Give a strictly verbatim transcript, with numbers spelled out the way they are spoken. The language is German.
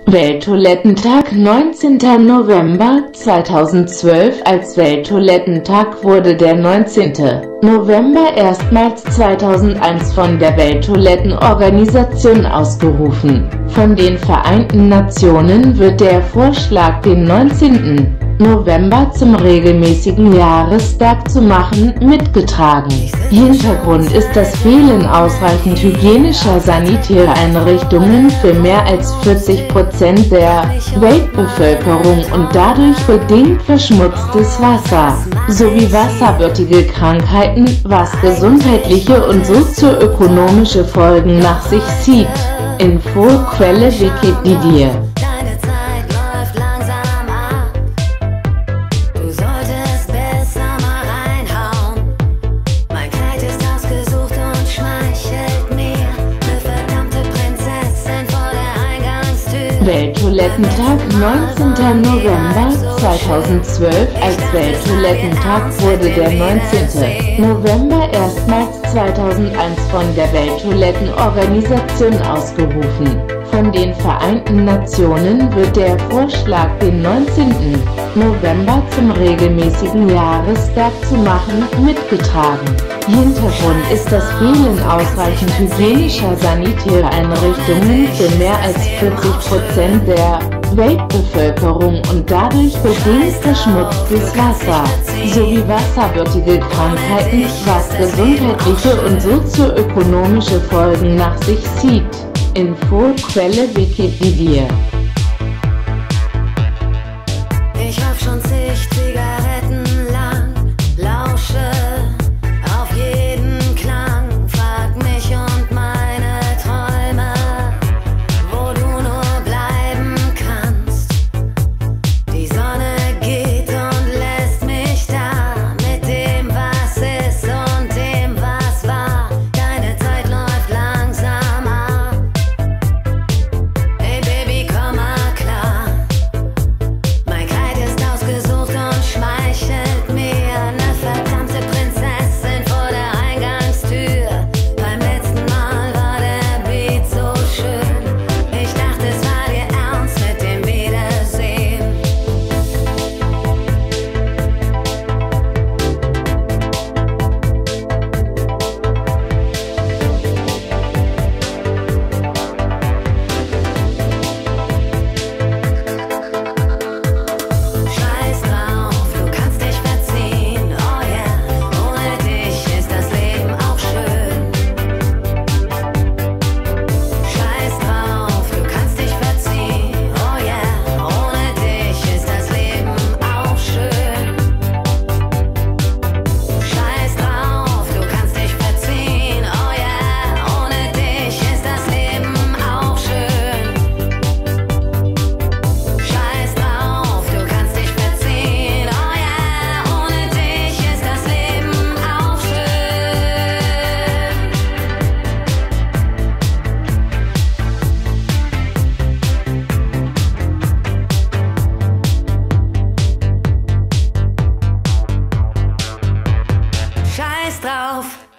Welttoilettentag neunzehnter November zweitausendzwölf. Als Welttoilettentag wurde der neunzehnte November erstmals zweitausendeins von der Welttoilettenorganisation ausgerufen. Von den Vereinten Nationen wird der Vorschlag, den neunzehnten November zum regelmäßigen Jahrestag zu machen, mitgetragen. Hintergrund ist das Fehlen ausreichend hygienischer Sanitäreinrichtungen für mehr als vierzig Prozent der Weltbevölkerung und dadurch bedingt verschmutztes Wasser, sowie wasserwürdige Krankheiten, was gesundheitliche und sozioökonomische Folgen nach sich zieht. Info Quelle Wikipedia. Welttoilettentag neunzehnter November zweitausendzwölf. Als Welttoilettentag wurde der neunzehnte November erstmals zweitausendeins von der Welttoilettenorganisation ausgerufen. Von den Vereinten Nationen wird der Vorschlag, den neunzehnten November zum regelmäßigen Jahrestag zu machen, mitgetragen. Hintergrund ist das Fehlen ausreichend hygienischer Sanitäreinrichtungen für mehr als vierzig Prozent der Weltbevölkerung und dadurch bedingt verschmutztes Wasser, sowie wasserwürdige Krankheiten, was gesundheitliche und sozioökonomische Folgen nach sich zieht. Info Quelle Wikipedia. Ich rauch schon zig Zigaretten lang, lausche auf jeden Klang, frag mich und meine Träume, wo du nur bleiben kannst. Die Sonne geht und lässt mich da, mit dem was ist und dem was war. Deine Zeit läuft langsam ab. Hey Baby, komm mal klar. Mein Kleid ist ausgesucht und schmeichelt mir, ne verdammte Prinzessin vor der Eingangstür. Beim letzten Mal war der Beat so schön. Ich dachte, es war dir ernst mit dem Wiedersehen. Scheiß drauf, du kannst dich verziehen, oh yeah. Ohne dich ist das Leben auch schön. Scheiß drauf, du kannst dich verziehen, oh yeah. Ohne dich ist das Leben auch schön. Scheiß drauf, du kannst dich verziehen, oh yeah. Ohne dich ist das Leben auch schön. Scheiß drauf, du kannst dich verziehen, oh yeah. Ohne dich ist das Leben auch schön. Scheiß drauf.